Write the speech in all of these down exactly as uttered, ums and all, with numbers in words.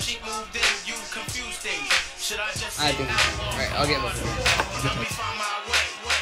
cheek move, then you confuse things. Should I just I think so. Right, I'll get both of them. Help me find my way.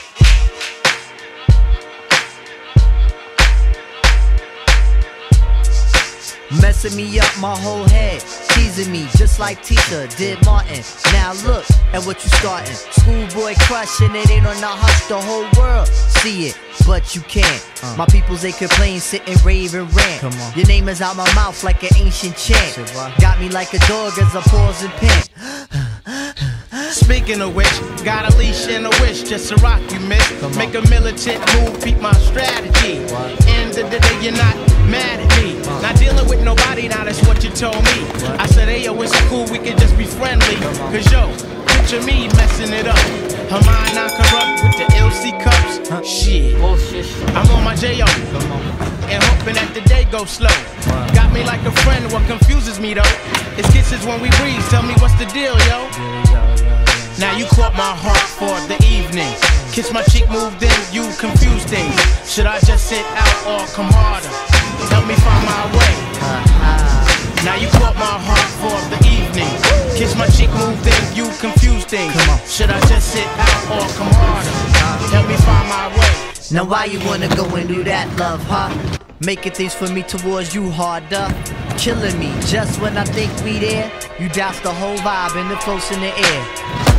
Messing me up my whole head, teasing me just like Tisha did Martin. Now look at what you starting. Schoolboy crushing it, ain't on the hush, the whole world see it, but you can't. Uh. My peoples, they complain, sit and rave and rant. Come on. Your name is out my mouth like an ancient chant. Got me like a dog as I pause and pant. Speaking of which, got a leash and a wish just to rock you, miss. Make a militant move, beat my strategy. What? End of the day, you're not mad at me. Uh. Not dealing with nobody, now that's what you told me. What? I said, hey yo, it's cool, we can just be friendly. Cause yo, picture me messing it up. Her mind not corrupt with the L C cups. Huh? Shit. Bullshit. I'm on my J O and hoping that the day goes slow. Wow. Got me like a friend, what confuses me though, it's kisses when we breathe. Tell me what's the deal, yo. Now you caught my heart for the evening. Kiss my cheek, move, then you confuse things. Should I just sit out or come harder? Help me find my way. Now you caught my heart for the evening. Kiss my cheek, move, then you confuse things. Should I just sit out or come harder? Help me find my way. Now why you wanna go and do that, love, huh? Making things for me towards you harder. Killing me just when I think we there. You douse the whole vibe and the close in the air.